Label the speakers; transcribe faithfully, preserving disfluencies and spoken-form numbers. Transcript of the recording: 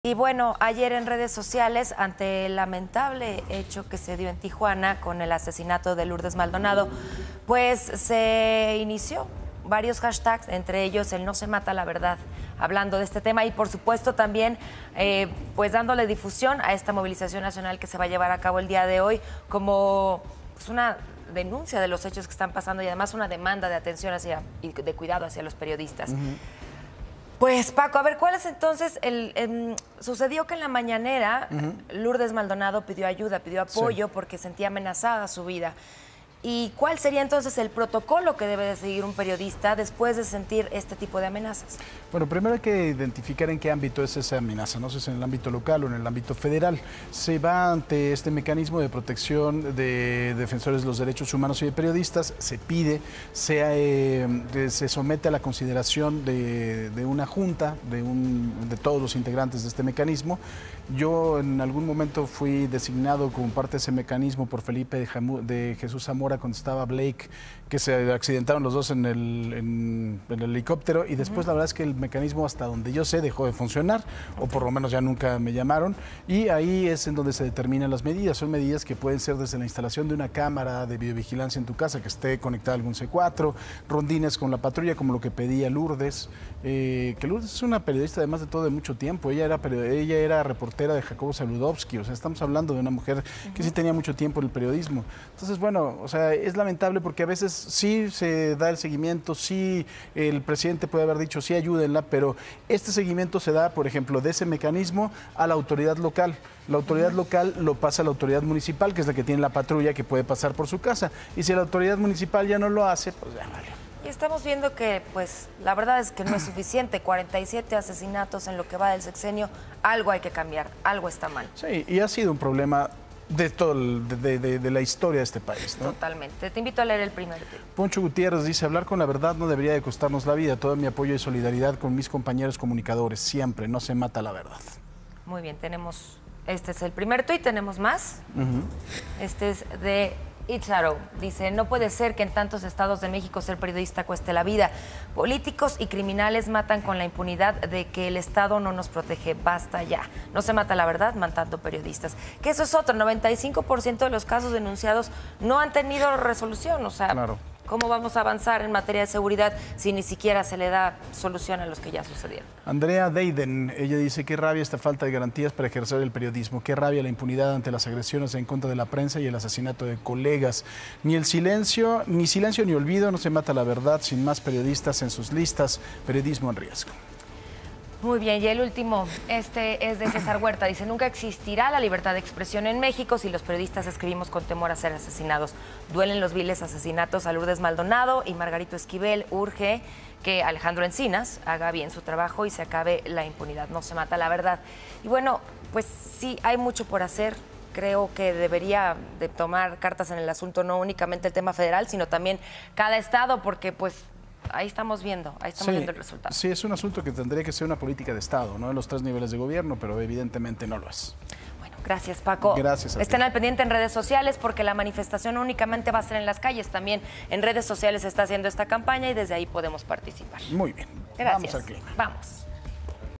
Speaker 1: Y bueno, ayer en redes sociales, ante el lamentable hecho que se dio en Tijuana con el asesinato de Lourdes Maldonado, pues se inició varios hashtags, entre ellos el no se mata la verdad, hablando de este tema y por supuesto también eh, pues dándole difusión a esta movilización nacional que se va a llevar a cabo el día de hoy como pues, una denuncia de los hechos que están pasando y además una demanda de atención hacia, y de cuidado hacia los periodistas. Uh-huh. Pues Paco, a ver, ¿cuál es entonces el, el... Sucedió que en la mañanera uh-huh. Lourdes Maldonado pidió ayuda, pidió apoyo sí. porque sentía amenazada su vida. ¿Y cuál sería entonces el protocolo que debe de seguir un periodista después de sentir este tipo de amenazas?
Speaker 2: Bueno, primero hay que identificar en qué ámbito es esa amenaza, no sé si es en el ámbito local o en el ámbito federal. Se va ante este mecanismo de protección de defensores de los derechos humanos y de periodistas, se pide, se, eh, se somete a la consideración de, de una junta, de, un, de todos los integrantes de este mecanismo. Yo en algún momento fui designado como parte de ese mecanismo por Felipe de, Jamu, de Jesús Zamora cuando estaba Blake, que se accidentaron los dos en el, en, en el helicóptero y después uh-huh. la verdad es que el mecanismo hasta donde yo sé dejó de funcionar o por lo menos ya nunca me llamaron y ahí es en donde se determinan las medidas. Son medidas que pueden ser desde la instalación de una cámara de videovigilancia en tu casa que esté conectada a algún C cuatro, rondines con la patrulla como lo que pedía Lourdes, eh, que Lourdes es una periodista además de todo de mucho tiempo, ella era, ella era reportera de Jacobo Saludowski, o sea estamos hablando de una mujer uh-huh. que sí tenía mucho tiempo en el periodismo. Entonces bueno, o sea es lamentable porque a veces sí se da el seguimiento, sí el presidente puede haber dicho sí ayúdenla, pero este seguimiento se da, por ejemplo, de ese mecanismo a la autoridad local. La autoridad local lo pasa a la autoridad municipal, que es la que tiene la patrulla que puede pasar por su casa. Y si la autoridad municipal ya no lo hace, pues ya vale.
Speaker 1: Y estamos viendo que, pues, la verdad es que no es suficiente. cuarenta y siete asesinatos en lo que va del sexenio, algo hay que cambiar, algo está mal.
Speaker 2: Sí, y ha sido un problema de todo el, de, de, de la historia de este país, ¿no?
Speaker 1: Totalmente. Te invito a leer el primer tweet.
Speaker 2: Poncho Gutiérrez dice, hablar con la verdad no debería de costarnos la vida. Todo mi apoyo y solidaridad con mis compañeros comunicadores. Siempre, no se mata la verdad.
Speaker 1: Muy bien, tenemos... Este es el primer tuit, ¿tenemos más? Uh-huh. Este es de Itzaro. Dice, no puede ser que en tantos estados de México ser periodista cueste la vida. Políticos y criminales matan con la impunidad de que el Estado no nos protege. Basta ya. No se mata la verdad matando periodistas. Que eso es otro. noventa y cinco por ciento de los casos denunciados no han tenido resolución. O sea, claro. ¿Cómo vamos a avanzar en materia de seguridad si ni siquiera se le da solución a los que ya sucedieron?
Speaker 2: Andrea Deiden, ella dice, qué rabia esta falta de garantías para ejercer el periodismo, qué rabia la impunidad ante las agresiones en contra de la prensa y el asesinato de colegas. Ni el silencio, ni silencio ni olvido, no se mata la verdad sin más periodistas en sus listas. Periodismo en riesgo.
Speaker 1: Muy bien, y el último, este es de César Huerta, dice, nunca existirá la libertad de expresión en México si los periodistas escribimos con temor a ser asesinados. Duelen los viles asesinatos a Lourdes Maldonado y Margarito Esquivel. Urge que Alejandro Encinas haga bien su trabajo y se acabe la impunidad, no se mata la verdad. Y bueno, pues sí, hay mucho por hacer. Creo que debería de tomar cartas en el asunto, no únicamente el tema federal, sino también cada estado, porque pues... Ahí estamos viendo, ahí estamos sí, viendo el resultado.
Speaker 2: Sí, es un asunto que tendría que ser una política de Estado, ¿no? En los tres niveles de gobierno, pero evidentemente no lo es.
Speaker 1: Bueno, gracias, Paco.
Speaker 2: Gracias a ti.
Speaker 1: Estén al pendiente en redes sociales porque la manifestación no únicamente va a ser en las calles, también en redes sociales se está haciendo esta campaña y desde ahí podemos participar.
Speaker 2: Muy bien.
Speaker 1: Gracias.
Speaker 2: Vamos al clima.
Speaker 1: Vamos.